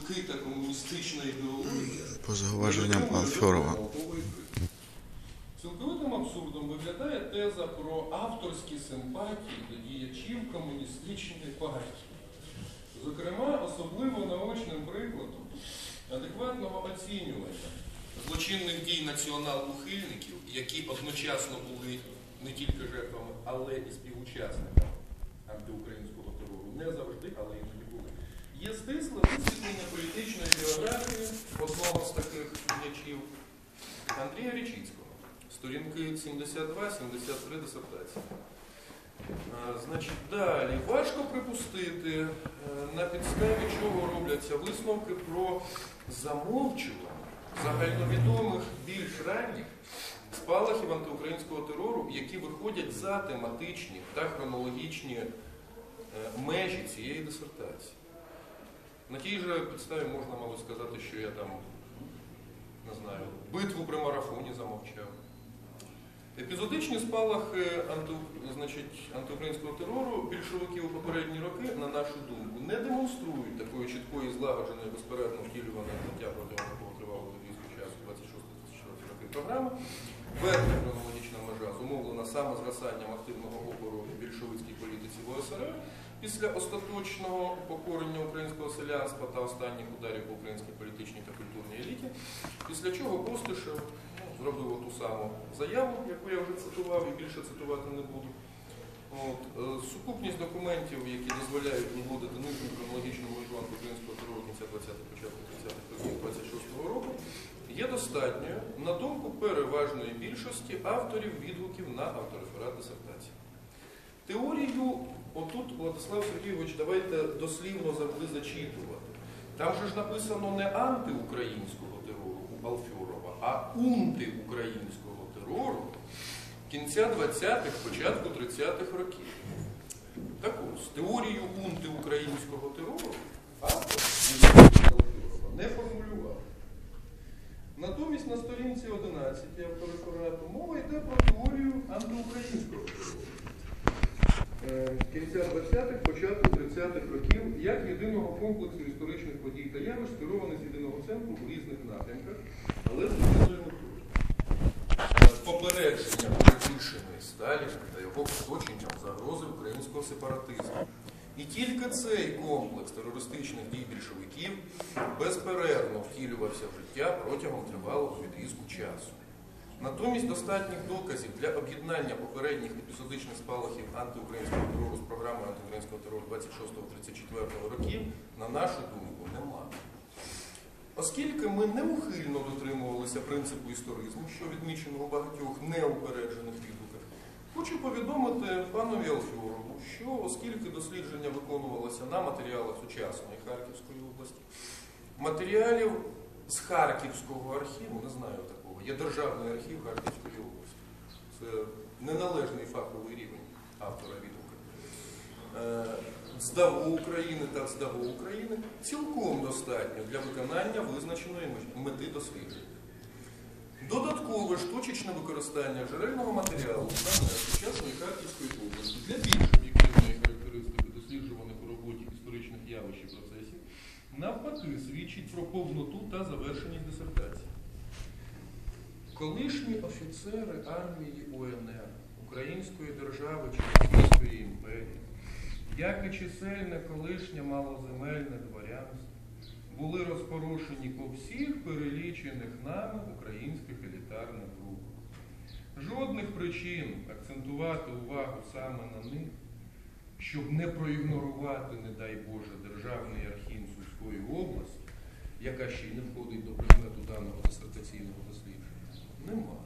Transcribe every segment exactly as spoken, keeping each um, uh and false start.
відкрита комуністична ідеологія. По зауваженням Алфьорова. Цілковитим абсурдом виглядає теза про авторські симпатії до діячів комуністичної партії. Зокрема, особливо наочним прикладом адекватного оцінювання злочинних дій націонал-ухильників, які одночасно були не тільки жертвами, але і співучасниками антиукраїнського терору. Не завжди, але іноді були. Є стисле висвітлення політичної біографії одного з таких діячів Андрія Річицького. Сторінки сімдесят два сімдесят три дисертації. Значить, далі. Важко припустити, на підставі чого робляться висновки про замовчування загальновідомих більш ранніх спалахів антиукраїнського терору, які виходять за тематичні та хронологічні межі цієї дисертації. На тій же підставі можна, мабуть, сказати, що я там, не знаю, битву при марафоні замовчав. Епізодичні спалахи анти, значить, антиукраїнського терору більшовиків у попередні роки, на нашу думку, не демонструють такої чіткої, злагодженої, безперервно втілюваної життя протягом такого тривалого військового часу двадцять шостого - двадцять четвертого роки програми. Верхня хронологічна межа зумовлена саме згасанням активного опору більшовицькій політиці в УСР після остаточного покорення українського селянства та останніх ударів по українській політичній та культурній еліті, після чого Постишев зробив ту саму заяву, яку я вже цитував і більше цитувати не буду. От, е, сукупність документів, які дозволяють виводити нижню хронологічну межу антиукраїнського терору кінця двадцятих - початку тридцятих років двадцять шостого року, є достатньою, на думку переважної більшості авторів відгуків на автореферат дисертації. Теорію, отут, Владислав Сергійович, давайте дослівно завжди зачитувати. Там же ж написано не антиукраїнського терору у Алфьорова, а унтиукраїнського терору кінця двадцятих - початку тридцятих років. Так ось, теорію унтиукраїнського терору автор Алфьорова не формулював. Натомість на сторінці одинадцятій автореферату мова йде про теорію антиукраїнського терору кінця двадцятих - початку тридцятих років як єдиного комплексу історичних подій та явищ, скерованих з єдиного центру у різних напрямках, але з різною метою. Попередження прибільшеної Сталіна та його оточенням загрози українського сепаратизму. І тільки цей комплекс терористичних дій більшовиків безперервно втілювався в життя протягом тривалого відрізку часу. Натомість достатніх доказів для об'єднання попередніх епізодичних спалахів антиукраїнського терору з програмою антиукраїнського терору двадцять шостого - тридцять четвертого років, на нашу думку, немає. Оскільки ми неухильно дотримувалися принципу історизму, що відмічено у багатьох неупереджених відгуках, хочу повідомити панові Алфьорову, що оскільки дослідження виконувалося на матеріалах сучасної Харківської області, матеріалів з Харківського архіву, не знаю такого, є Державний архів Харківської області. Це неналежний фаховий рівень автора відгука. З ДАВО України та з ДАВО України цілком достатньо для виконання визначеної мети дослідження. Додаткове ж точечне використання джерельного матеріалу саме сучасної Харківської області для більш об'єктивної характеристики досліджуваних у роботі історичних явищ і процесів навпаки свідчить про повноту та завершеність дисертації. Колишні офіцери армії УНР, Української держави чи Російської імперії, як і чисельне колишнє малоземельне дворянство, були розпорошені по всіх перелічених нами українських елітарних групах. Жодних причин акцентувати увагу саме на них, щоб не проігнорувати, не дай Боже, Державний архів Сумської області, яка ще й не входить до предмету даного дисертаційного дослідження, немає.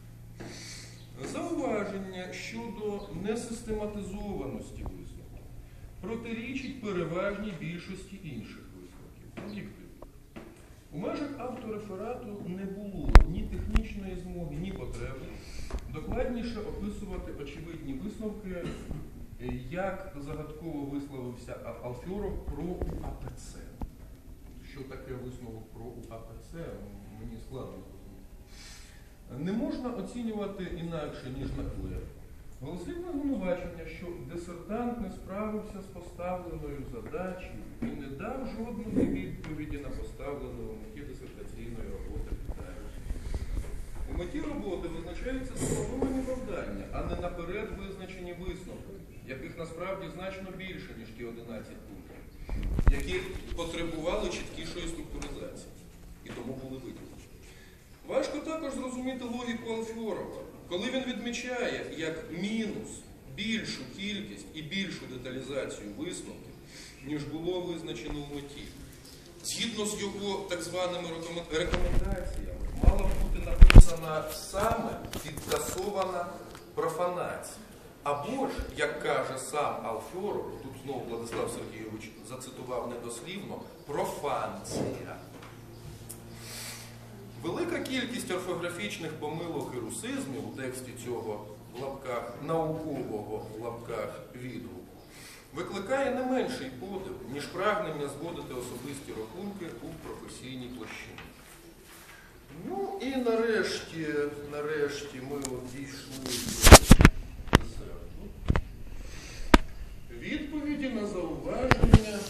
Зауваження щодо несистематизованості висновків протирічить переважній більшості інших висновків, об'єктивних. У межах автореферату не було ні технічної змоги, ні потреби докладніше описувати очевидні висновки, як загадково висловився Алфьоров про УАПЦ. Що таке висновок про УАПЦ, мені складно зрозуміти. Не можна оцінювати інакше, ніж наклеп. Голослівне звинувачення, що дисертант не справився з поставленою задачею і не дав жодної відповіді на поставлене у меті дисертаційної роботи питання. У меті роботи визначаються сформовані завдання, а не наперед визначені висновки, яких насправді значно більше, ніж ті одинадцять пунктів, які потребували чіткішої структуризації і тому були виділені. Важко також зрозуміти логіку Алфьорова, коли він відмічає як мінус більшу кількість і більшу деталізацію висновків, ніж було визначено у меті. Згідно з його так званими рекомендаціями, мала бути написана саме підтасована профанація. Або ж, як каже сам Алфьоров, тут знову Владислав Сергійович зацитував недослівно, профанція. Велика кількість орфографічних помилок і русизмів у тексті цього в лапках наукового в лапках відгуку викликає не менший подив, ніж прагнення зводити особисті рахунки у професійній площині. Ну і нарешті, нарешті ми от дійшли до десерту. Відповіді на зауваження.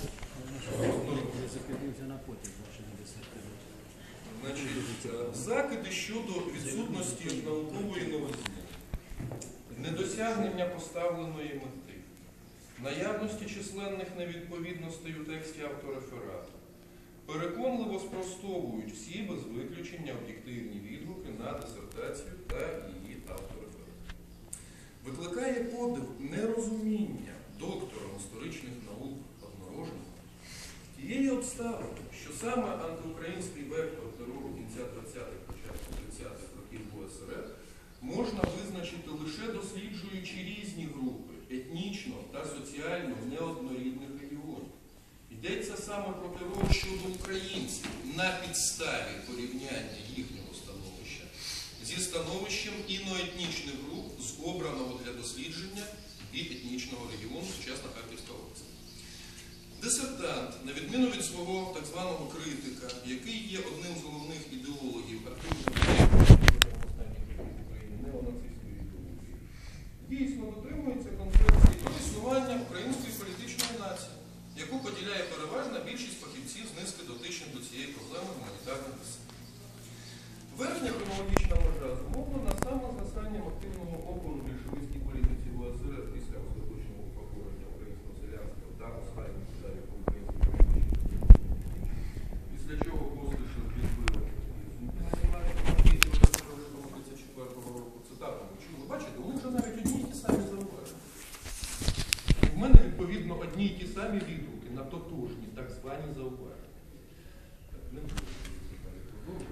Значить, закиди щодо відсутності наукової новизни, недосягнення поставленої мети, наявності численних невідповідностей у тексті автореферату, переконливо спростовують всі без виключення об'єктивні відгуки на дисертацію та її автореферат. Викликає подив нерозуміння доктором історичних наук Однорожника тієї обставини, що саме антиукраїнський вектор терору кінця двадцятих, початку тридцятих років в УСР можна визначити лише досліджуючи різні групи етнічно та соціально неоднорідних регіонів. Йдеться саме про терор щодо українців на підставі порівняння їхнього становища зі становищем іноетнічних груп з обраного для дослідження і етнічного регіону сучасна Харківська область. Дисертант, на відміну від свого так званого критика, який є одним з головних ідеологів активної України, неонацистської ідеології, дійсно дотримується концепції про існування української політичної нації, яку поділяє переважна більшість фахівців з низки дотичних до цієї проблеми гуманітарних дисциплін. Верхня хронологічна межа зумовлена саме згастанням активного опору більшовицькій політиці в УСР після остаточного упокорення українського селянства та останніх ударів по українській політичній, після чого Костишев відбили підсумки національної політики тридцять четвертого року. Цитату ви чули. Бачите, у них вже навіть одні й ті самі зауваження. У мене, відповідно, одні й ті самі відгуки на тотожні так звані зауваження. Так, не буду продовжувати.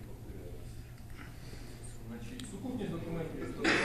Значить, сукупність документів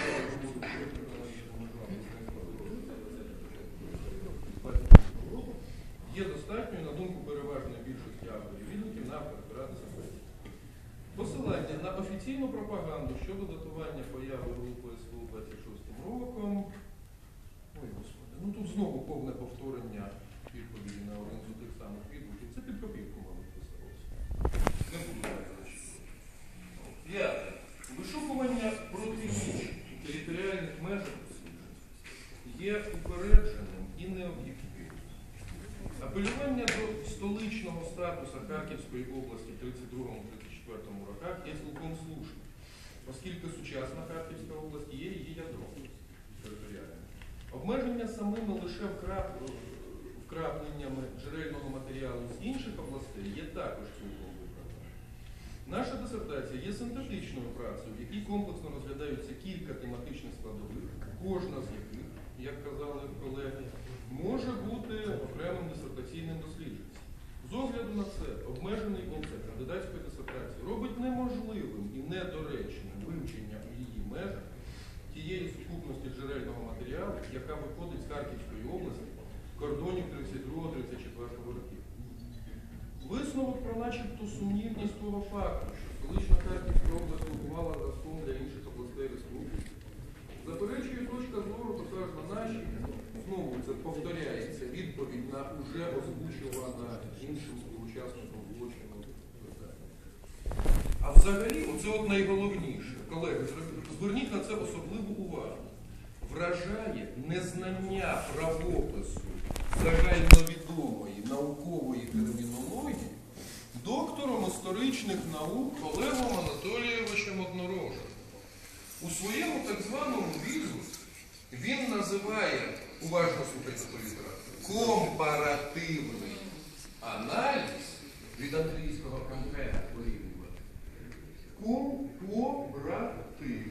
є достатньою, на думку переважної більшості авторів відгуків на автореферат дисертації. Посилання на офіційну пропаганду щодо датування появи групи СВУ двадцять шостим роком. Ой, Господи, ну тут знову повне повторення відповіді на один з тих самих відгуків. Це під копірку, мабуть, писалося. Не буду далі зачитувати. П'яте. Вишукування протиріч у територіальних межах є упередженим і необ'єктивним. Апелювання до столичного статусу Харківської області в тридцять другому — тридцять четвертому роках є цілком слушним, оскільки сучасна Харківська область є її ядром територіальним. Обмеження самими лише вкрап... вкрапленнями джерельного матеріалу з інших областей є також цілком виправданим. Наша дисертація є синтетичною працею, в якій комплексно розглядаються кілька тематичних складових, кожна з яких, як казали колеги, може бути окремим дисертаційним дослідженням. З огляду на це, обмежений обсяг кандидатської дисертації робить неможливим і недоречним вивчення у її межах тієї сукупності джерельного матеріалу, яка виходить з Харківської області кордонів тридцять другого — тридцять четвертого років. Висновок про начебто сумнівність того факту, що столична Харківська область слугувала зразком для інших областей республіки, заперечує точка зору, також на нашій, знову це повторяється відповідь на уже озвучувана іншим співучасником злочину питання. А взагалі, оце от найголовніше, колеги, зверніть на це особливу увагу, вражає незнання правопису загальновідомої наукової термінології доктора історичних наук Олегом Анатолійовичем Однорожем. У своєму так званому візу він називає, уважно слухайте по літературі, компаративний аналіз від англійського compare, порівнювати. Компаративний.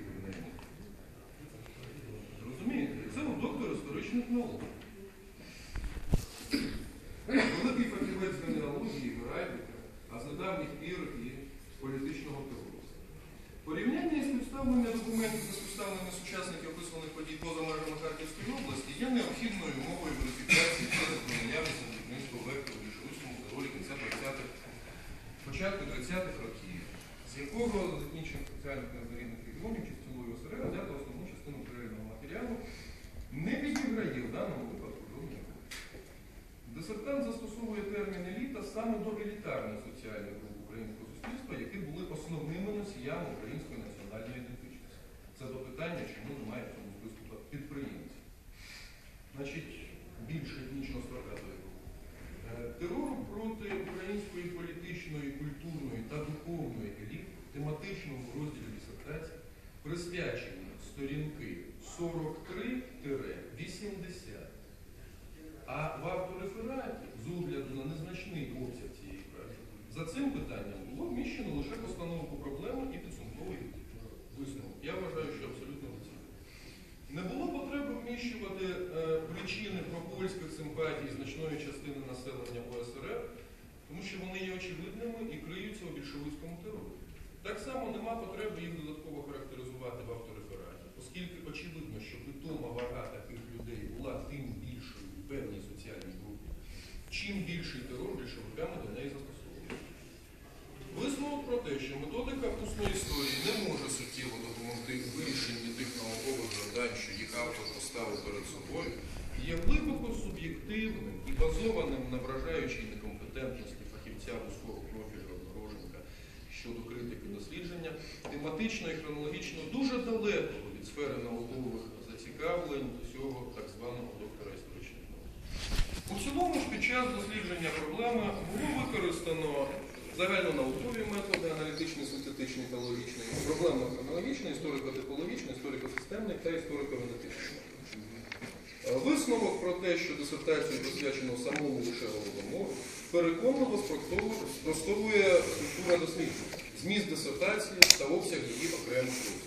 Розумієте? Це у доктор історичних наук. Великий фахівець з генеалогії, геральдика, а з недавніх пір і політичного терору. Порівняння і співставлення документів за співставленням сучасників описаних подій поза межами Харківської області є необхідною умовою верифікації через наявності будівництва вектору в більшовицькому терорі кінця двадцятих, початку тридцятих років, з якого за закінченням спеціальних неоднорідних регіонів чи цілої ОСР взято основну частину переліного матеріалу не відіграє в даному випадку жодної ролі. Дисертант застосовує термін еліта саме до елітарних соціальних груп українського суспільства, які були основними носіями української національної ідентичності. Це до питання, чому немає в цьому списку підприємців. Значить, більше етнічного строка до його. Терору проти української політичної, культурної та духовної еліт в тематичному розділі дисертації присвячені сторінки сорок три - вісімдесят. А в авторефераті, з огляду на незначний обсяг цієї праці, за цим питанням було вміщено лише постановку проблеми і підсумковий висновок. Я вважаю, що абсолютно доцільно. Не було потреби вміщувати е, причини пропольських симпатій значної частини населення УСРР, тому що вони є очевидними і криються у більшовицькому терорі. Так само нема потреби їх додатково характеризувати в авторефераті, оскільки очевидно, що питома вага таких людей була тим більшою в певній соціальній групі, чим більший терор більшовиками до неї застосовується. Висновок про те, що методика усної історії не може суттєво допомогти у вирішенні тих наукових завдань, що їх автор поставив перед собою, є глибоко суб'єктивним і базованим на вражаючій некомпетентності фахівця вузького профілю Однороженка щодо критики дослідження, тематично і хронологічно дуже далекого від сфери наукових зацікавлень цього так званого доктора історичних наук. У цілому ж під час дослідження проблеми було використано загальнонаукові методи, аналітичний, синтетичний та логічний, проблемно-хронологічний, історико-типологічний, історико-системний та історико-генетичний. Висновок про те, що дисертацію присвячено самому лише Голодомору, переконливо спростовує структура дослідження, зміст дисертації та обсяг її окремих розділів.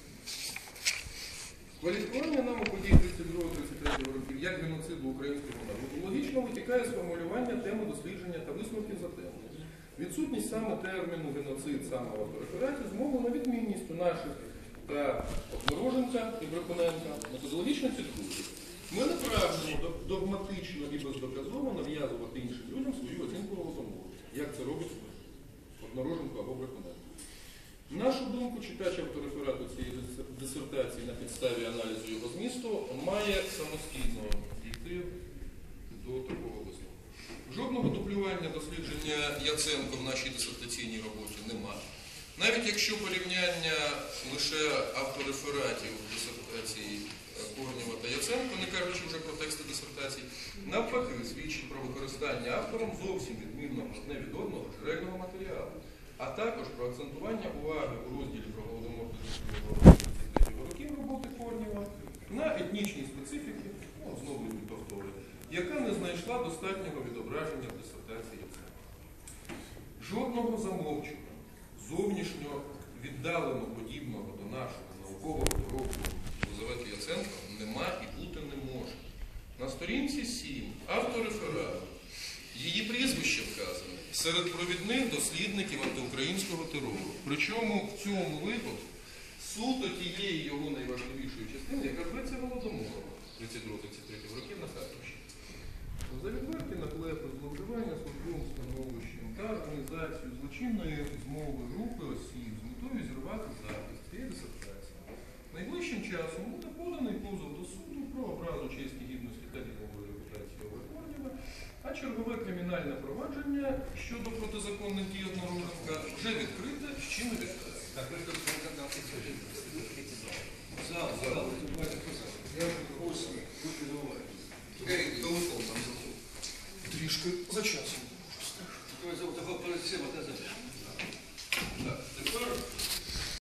Кваліфікування нам у події тридцять другого - тридцять третього років як геноциду українського народу логічно витікає з формулювання теми дослідження та висновків за темою. Відсутність саме терміну геноцид саме в авторефераті змовлена відмінністю наших та Однороженка і Брехуненка методологічно підходів. Ми не прагнемо догматично і бездоказово нав'язувати іншим людям свою оцінку Голодомору, як це робить Однороженко або Брехуненко. Нашу думку, читач автореферату цієї дисертації на підставі аналізу його змісту має самостійно дійти до такого висновку. Жодного дублювання дослідження Яценко в нашій дисертаційній роботі немає. Навіть якщо порівняння лише авторефератів дисертації Корнєва та Яценко, не кажучи вже про тексти дисертацій, навпаки свідчить про використання автором зовсім відмінного одне від одного джерельного матеріалу, а також про акцентування уваги у розділі про Голодомор тридцять третього років роботи Корнєва на етнічній специфіці, ну, знову від повтори, яка не знайшла достатнього відображення в дисертації Яценко. Жодного замовчування, зовнішньо віддалено подібного до нашого наукового доробку Єлизавети Яценко нема і бути не може. На сторінці сім автореферату її прізвище вказане серед провідних дослідників антиукраїнського терору. Причому в цьому випадку суто тієї його найважливішої частини, яка зветься Голодомором тридцять другого - тридцять третього років на Харківщині. За відверті наклепи, зловживання службовим становищем та організацію злочинної змови групи осіб з метою зірвати захист цієї дисертації. Найближчим часом буде поданий позов до суду про образу честі, гідності та ділової репутації Корнєва, а чергове кримінальне провадження щодо протизаконних дій Однороженка вже відкрите, з чим і відкрите. Так, ви ж зал, зал. Я ось, будьте зауваги. Телефон там. Трішки за часом. Такого перед цим, а те за